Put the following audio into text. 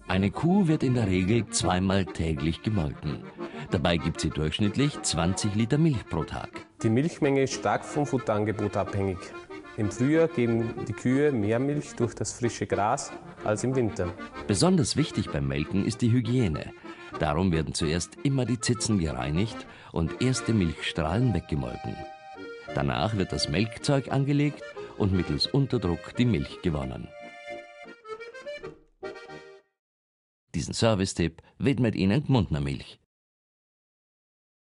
Eine Kuh wird in der Regel zweimal täglich gemolken. Dabei gibt sie durchschnittlich 20 Liter Milch pro Tag. Die Milchmenge ist stark vom Futterangebot abhängig. Im Frühjahr geben die Kühe mehr Milch durch das frische Gras als im Winter. Besonders wichtig beim Melken ist die Hygiene. Darum werden zuerst immer die Zitzen gereinigt und erste Milchstrahlen weggemolken. Danach wird das Melkzeug angelegt und mittels Unterdruck die Milch gewonnen. Diesen Service-Tipp widmet Ihnen Gmundner Milch.